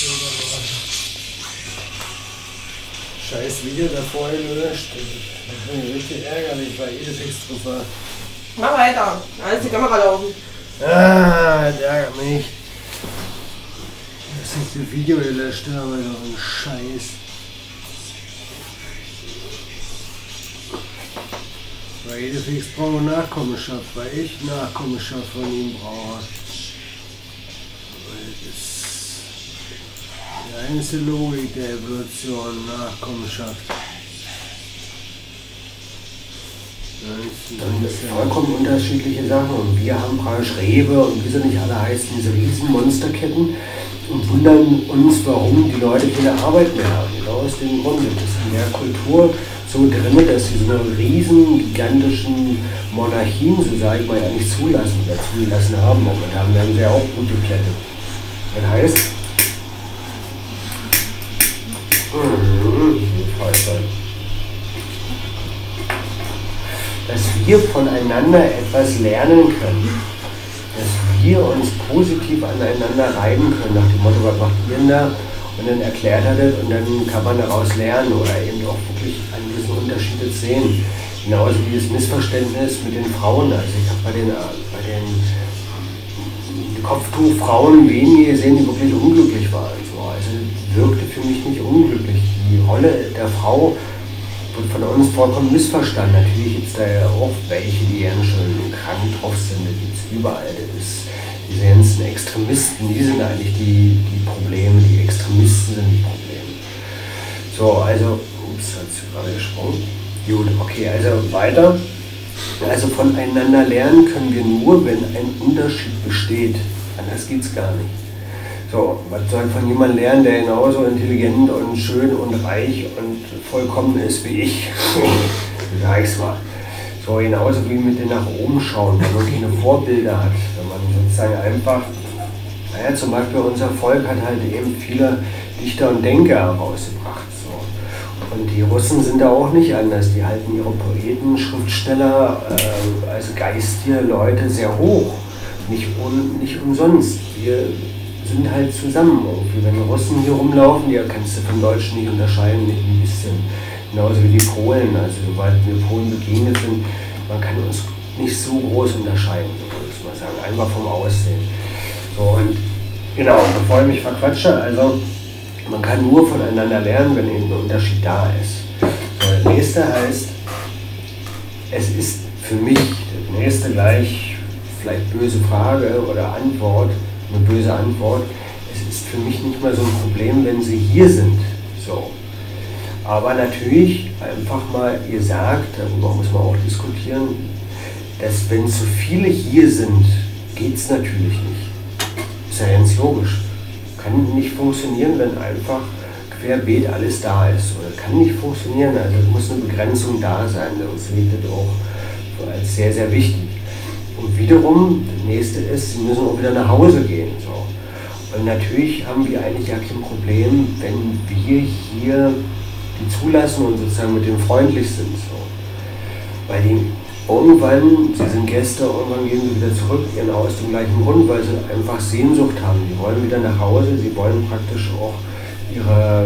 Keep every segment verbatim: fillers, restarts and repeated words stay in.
Scheiß Video da vorhin gelöscht. Das ist richtig ärgerlich, weil Edefix drauf war. Mach weiter, da ist die Kamera laufen. Ah, das ärgert mich. Dass ich das Video gelöscht habe, so ein Scheiß. Weil Edefix braucht Nachkommenschaft, weil ich Nachkommenschaft von ihm brauche. Weil das die einzige Logik der Evolution, Nachkommenschaft. Das sind vollkommen unterschiedliche Sachen. Und wir haben praktisch Rewe und wie sie nicht alle heißen, diese riesen Monsterketten und wundern uns, warum die Leute keine Arbeit mehr haben. Genau aus dem Grund. Das ist in der Kultur so drin, dass sie so eine riesen, gigantischen Monarchien, so sage ich mal, ja nicht zulassen oder zulassen haben. Momentan werden sie ja auch gute Plätte. Das heißt, dass wir voneinander etwas lernen können, dass wir uns positiv aneinander reiben können, nach dem Motto, was macht ihr denn da? Und dann erklärt er das und dann kann man daraus lernen oder eben auch wirklich an diesen Unterschiede sehen. Genauso wie das Missverständnis mit den Frauen. Also ich habe bei den, bei den Kopftuchfrauen wenige gesehen, die wirklich unglücklich waren. So, also wirkte für mich nicht unglücklich. Die Rolle der Frau wird von uns vollkommen missverstanden. Natürlich gibt es da ja auch welche, die ganz schön krank drauf sind. Das gibt es überall. Das ist, diese ganzen Extremisten, die sind eigentlich die, die Probleme. Die Extremisten sind die Probleme. So, also, ups, hat sie gerade gesprungen. Gut, okay, also weiter. Also voneinander lernen können wir nur, wenn ein Unterschied besteht. Anders geht es gar nicht. So, was soll von jemandem lernen, der genauso intelligent und schön und reich und vollkommen ist wie ich? Sag ich's mal. So, genauso wie mit den nach oben schauen, wenn man keine Vorbilder hat. Wenn man sozusagen einfach, naja, zum Beispiel unser Volk hat halt eben viele Dichter und Denker herausgebracht. So. Und die Russen sind da auch nicht anders. Die halten ihre Poeten, Schriftsteller, äh, also geistige Leute sehr hoch. Nicht, un, nicht umsonst. Wir sind halt zusammen irgendwie. Wenn die Russen hier rumlaufen, die kannst du von Deutschen nicht unterscheiden, nicht ein bisschen. Genauso wie die Polen. Also sobald wir Polen begegnet sind, man kann uns nicht so groß unterscheiden, so würde ich mal sagen. Einfach vom Aussehen. So, und genau, bevor ich mich verquatsche, also man kann nur voneinander lernen, wenn eben ein Unterschied da ist. So, das nächste heißt, es ist für mich, das nächste gleich, vielleicht böse Frage oder Antwort, eine böse Antwort, es ist für mich nicht mal so ein Problem, wenn sie hier sind. So. Aber natürlich einfach mal gesagt, darüber muss man auch diskutieren, dass wenn zu viele hier sind, geht es natürlich nicht. Ist ja ganz logisch. Kann nicht funktionieren, wenn einfach querbeet alles da ist. Oder kann nicht funktionieren, also es muss eine Begrenzung da sein. Das sehe ich das auch als sehr, sehr wichtig. Und wiederum, das nächste ist, sie müssen auch wieder nach Hause gehen. So. Und natürlich haben wir eigentlich ja kein Problem, wenn wir hier die zulassen und sozusagen mit dem freundlich sind. So. Weil die irgendwann, sie sind Gäste, irgendwann gehen sie wieder zurück, genau aus dem gleichen Grund, weil sie einfach Sehnsucht haben. Die wollen wieder nach Hause, sie wollen praktisch auch ihre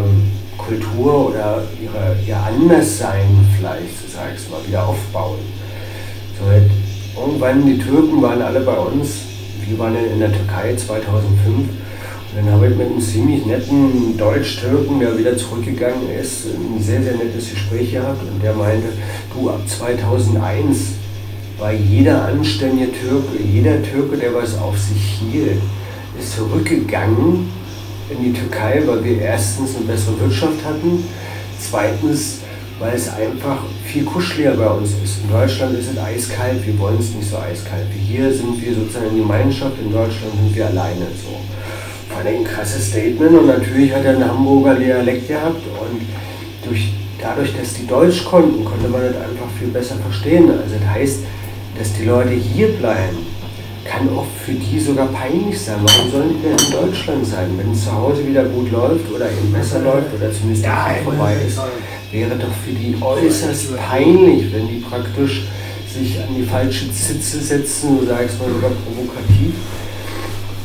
Kultur oder ihre, ihr Anderssein vielleicht, so sag ich es mal, wieder aufbauen. So, irgendwann, die Türken waren alle bei uns, wir waren in der Türkei zweitausendfünf. Und dann habe ich mit einem ziemlich netten Deutsch-Türken, der wieder zurückgegangen ist, ein sehr, sehr nettes Gespräch gehabt. Und der meinte, du, ab zweitausendeins war jeder anständige Türke, jeder Türke, der was auf sich hielt, ist zurückgegangen in die Türkei, weil wir erstens eine bessere Wirtschaft hatten, zweitens, weil es einfach viel kuscheliger bei uns ist. In Deutschland ist es eiskalt, wir wollen es nicht so eiskalt. Wie hier sind wir sozusagen in Gemeinschaft, in Deutschland sind wir alleine. So. War ein krasses Statement und natürlich hat er einen Hamburger Dialekt gehabt und durch, dadurch, dass die Deutsch konnten, konnte man das einfach viel besser verstehen. Also das heißt, dass die Leute hier bleiben, kann auch für die sogar peinlich sein. Warum sollen die denn in Deutschland sein? Wenn es zu Hause wieder gut läuft oder eben besser läuft oder zumindest ja, vorbei ist, wäre doch für die äußerst peinlich, wenn die praktisch sich an die falsche Sitze setzen, so sage ich es mal sogar provokativ,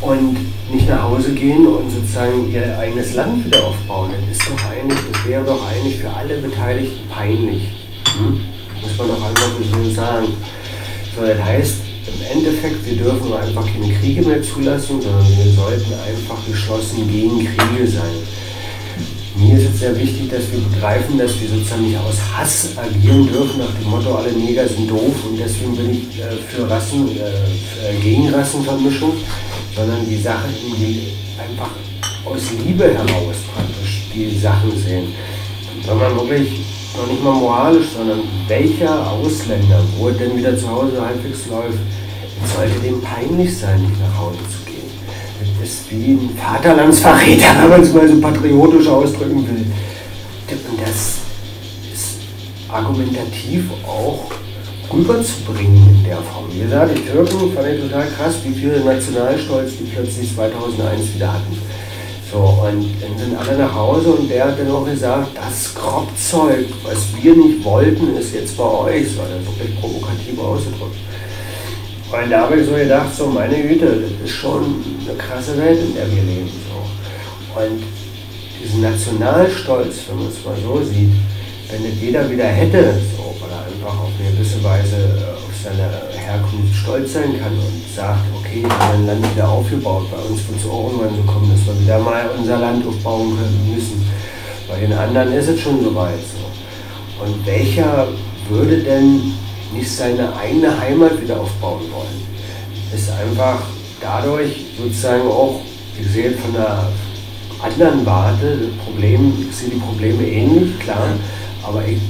und nicht nach Hause gehen und sozusagen ihr eigenes Land wieder aufbauen. Das ist doch eigentlich, das wäre doch eigentlich für alle Beteiligten peinlich. Hm? Muss man doch einfach so sagen. So, das heißt, im Endeffekt, wir dürfen einfach keine Kriege mehr zulassen, sondern wir sollten einfach geschlossen gegen Kriege sein. Mir ist es sehr wichtig, dass wir begreifen, dass wir sozusagen nicht aus Hass agieren dürfen, nach dem Motto, alle Neger sind doof und deswegen bin ich äh, für Rassen, äh, gegen Rassenvermischung, sondern die Sache irgendwie einfach aus Liebe heraus praktisch die Sachen sehen. Und wenn man wirklich noch nicht mal moralisch, sondern welcher Ausländer, wo es denn wieder zu Hause halbwegs läuft, sollte dem peinlich sein, nicht nach Hause zu gehen. Das ist wie ein Vaterlandsverräter, wenn man es mal so patriotisch ausdrücken will. Und das ist argumentativ auch rüberzubringen in der Form. Wie gesagt, die Türken fand ich total krass, wie viel Nationalstolz die plötzlich zweitausendeins wieder hatten. So, und dann sind alle nach Hause und der hat dann auch gesagt, das Kropfzeug, was wir nicht wollten, ist jetzt bei euch. Das war dann wirklich provokativ ausgedrückt. Und da habe ich so gedacht, so meine Güte, das ist schon eine krasse Welt, in der wir leben. So. Und diesen Nationalstolz, wenn man es mal so sieht, wenn das jeder wieder hätte, so, weil er einfach auf eine gewisse Weise auf seine Herkunft stolz sein kann und sagt, okay, wir haben ein Land wieder aufgebaut, bei uns wird es auch irgendwann so kommen, dass wir wieder mal unser Land aufbauen können müssen. Bei den anderen ist es schon soweit so. Und welcher würde denn nicht seine eigene Heimat wieder aufbauen wollen? Ist einfach dadurch sozusagen auch, ich sehe von der anderen Warte, das Problem, ich sehe die Probleme ähnlich, klar, aber ich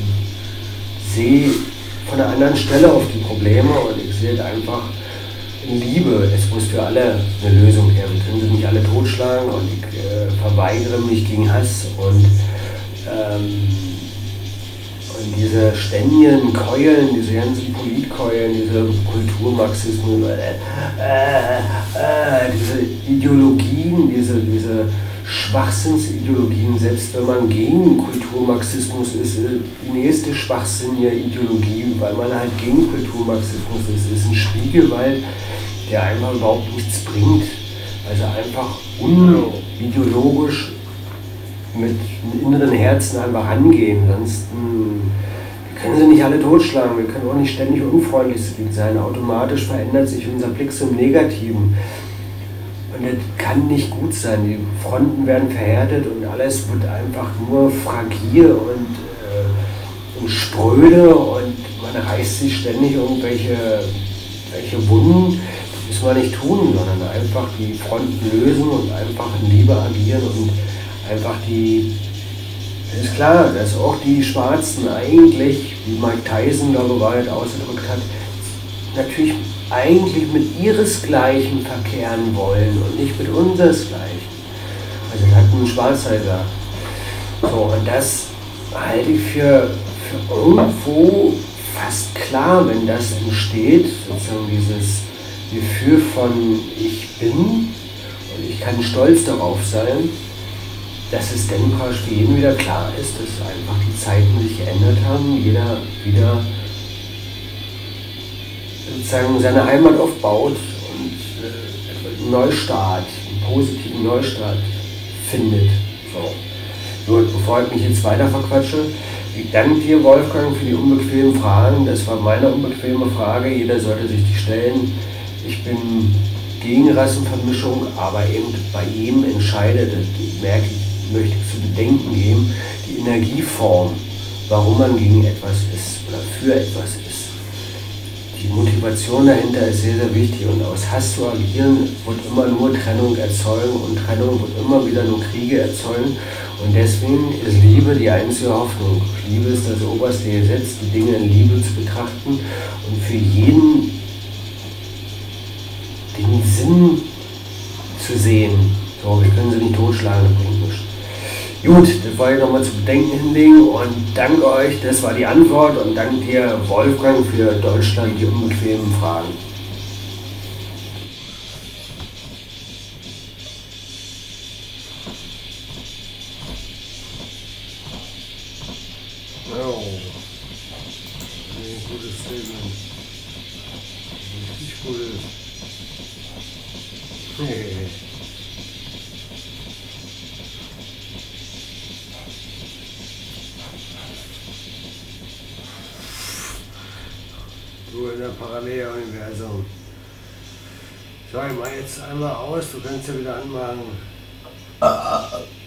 sehe von einer anderen Stelle auf die Probleme und ich sehe es einfach in Liebe. Es muss für alle eine Lösung her. Wir können sie nicht alle totschlagen und ich äh, verweigere mich gegen Hass und ähm, Und diese ständigen Keulen, diese ganzen Politkeulen, diese Kulturmarxismus, äh, äh, äh, diese Ideologien, diese, diese Schwachsinnsideologien, selbst wenn man gegen Kulturmarxismus ist, die nächste schwachsinnige Ideologie, weil man halt gegen Kulturmarxismus ist, ist ein Spiegelwald, der einfach überhaupt nichts bringt. Also einfach unideologisch mit einem inneren Herzen einfach rangehen, sonst wir können sie nicht alle totschlagen, wir können auch nicht ständig unfreundlich sein, automatisch verändert sich unser Blick zum Negativen und das kann nicht gut sein, die Fronten werden verhärtet und alles wird einfach nur fragil und, äh, und spröde und man reißt sich ständig irgendwelche welche Wunden, das müssen wir nicht tun, sondern einfach die Fronten lösen und einfach in Liebe agieren und einfach die, es ist klar, dass auch die Schwarzen eigentlich, wie Mike Tyson da gewalt ausgedrückt hat, natürlich eigentlich mit ihresgleichen verkehren wollen und nicht mit unsersgleichen. Also das hat ein Schwarzer gesagt. So, und das halte ich für, für irgendwo fast klar, wenn das entsteht, sozusagen dieses Gefühl von ich bin und ich kann stolz darauf sein, dass es dann praktisch für jeden wieder klar ist, dass einfach die Zeiten sich geändert haben, jeder wieder sozusagen seine Heimat aufbaut und äh, einen Neustart, einen positiven Neustart findet. So. Gut, bevor ich mich jetzt weiter verquatsche, ich danke dir, Wolfgang, für die unbequemen Fragen. Das war meine unbequeme Frage, jeder sollte sich die stellen. Ich bin gegen Rassenvermischung, aber eben bei jedem entscheidet, das merke ich, möchte ich zu bedenken geben, die Energieform, warum man gegen etwas ist oder für etwas ist. Die Motivation dahinter ist sehr, sehr wichtig und aus Hass zu agieren wird immer nur Trennung erzeugen und Trennung wird immer wieder nur Kriege erzeugen und deswegen ist Liebe die einzige Hoffnung. Liebe ist das oberste Gesetz, die Dinge in Liebe zu betrachten und für jeden den Sinn zu sehen. So, wir können sie nicht totschlagen, das bringt nichts. Gut, das wollte ich nochmal zu bedenken hinlegen und danke euch, das war die Antwort und danke dir, Wolfgang, für Deutschland die unbequemen Fragen. Oh, ein gutes Statement. Richtig gutes. Du in der Paralleluniversum. Schau ich mal jetzt einmal aus, du kannst ja wieder anmachen.